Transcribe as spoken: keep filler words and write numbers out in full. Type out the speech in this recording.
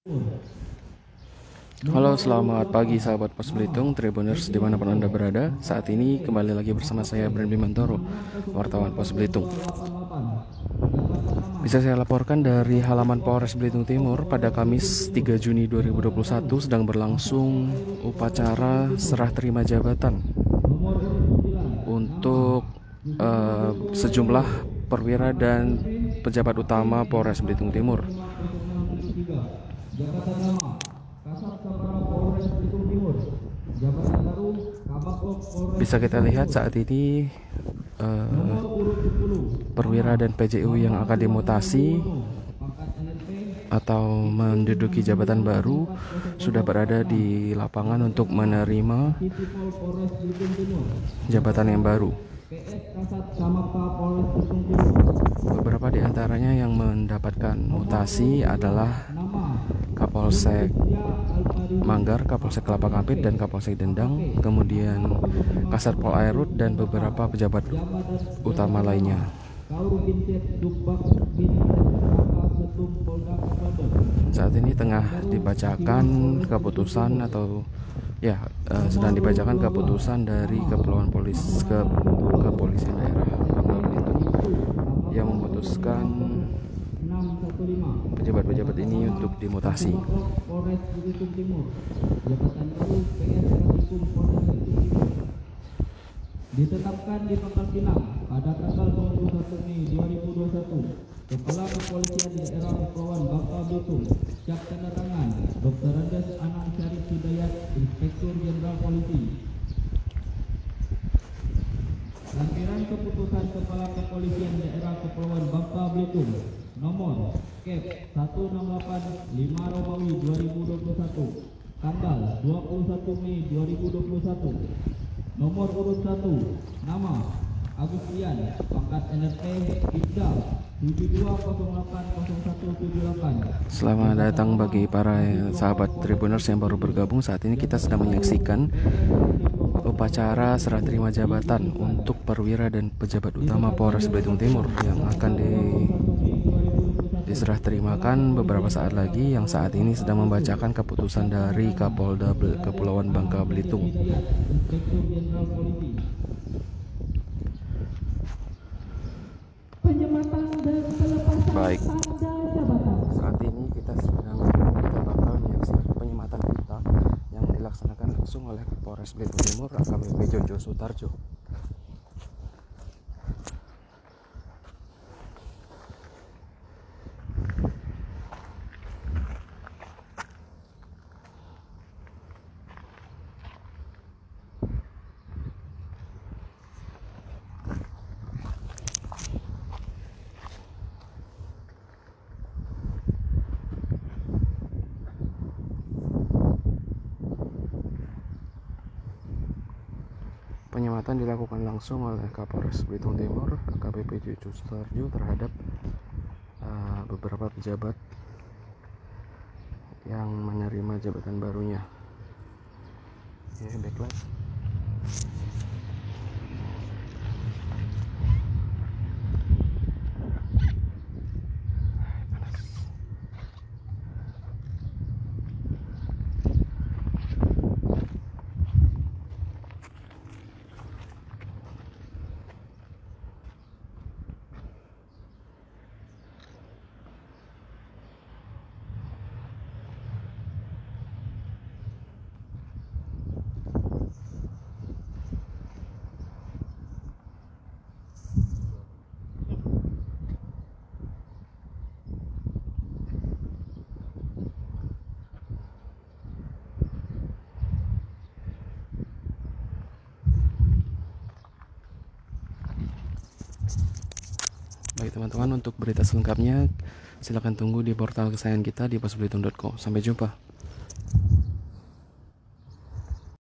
Halo, selamat pagi sahabat Pos Belitung, Tribuners dimanapun Anda berada. Saat ini kembali lagi bersama saya Brand Bimantoro, wartawan Pos Belitung. Bisa saya laporkan dari halaman Polres Belitung Timur, pada Kamis tiga Juni dua ribu dua puluh satu sedang berlangsung upacara serah terima jabatan untuk uh, sejumlah perwira dan pejabat utama Polres Belitung Timur. Bisa kita lihat saat ini uh, perwira dan P J U yang akan dimutasi atau menduduki jabatan baru sudah berada di lapangan untuk menerima jabatan yang baru. Beberapa di antaranya yang mendapatkan mutasi adalah Kapolsek Manggar, Kapolsek Kelapa Kampit, dan Kapolsek Dendang, kemudian Kasat Pol Airut dan beberapa pejabat utama lainnya. Saat ini tengah dibacakan keputusan atau ya uh, sedang dibacakan keputusan dari Kepulauan Polis ke Kepolisian Daerah Bangka Belitung yang memutuskan pejabat-pejabat ini untuk dimutasi. Ditetapkan di Pangkal Pinang pada tanggal dua puluh satu Mei dua ribu dua puluh satu, Kepala Kepolisian Daerah Kepulauan Bangka Belitung, cap tanda tangan Doktor Andes Anang Syarif Hidayat, Inspektur Jenderal Polisi. Lampiran keputusan Kepala Kepolisian Daerah Kepulauan Bangka Belitung nomor Kep satu enam delapan lima Romawi dua ribu dua puluh satu, tanggal dua puluh satu Mei dua ribu dua puluh satu. Nomor urut satu, nama Agustian, pangkat N R T Ibda tujuh dua nol delapan nol satu tujuh delapan. Selamat datang bagi para sahabat Tribuners yang baru bergabung. Saat ini kita sedang menyaksikan upacara serah terima jabatan untuk perwira dan pejabat utama Polres Belitung Timur yang akan di diserah terimakan beberapa saat lagi, yang saat ini sedang membacakan keputusan dari Kapolda Kepulauan Bangka Belitung. Baik, saat ini kita sedang kita bakal menyaksikan penyematan kita yang dilaksanakan langsung oleh Kapolres Belitung Timur A K B P Jojo Sutarjo. Penyematan dilakukan langsung oleh Kapolres Belitung Timur A K B P Jojo Sutarjo terhadap uh, beberapa pejabat yang menerima jabatan barunya. Ya, baiklah. Baik teman-teman, untuk berita selengkapnya silakan tunggu di portal kesayangan kita di posbelitung titik com. Sampai jumpa.